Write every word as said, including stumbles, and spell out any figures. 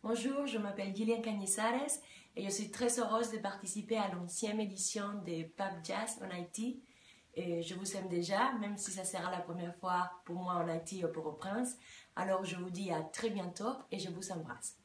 Bonjour, je m'appelle Gillian Cañizares et je suis très heureuse de participer à l'onzième édition de Pub Jazz en Haïti. Et je vous aime déjà, même si ça sera la première fois pour moi en Haïti au Port-au-Prince. Alors je vous dis à très bientôt et je vous embrasse.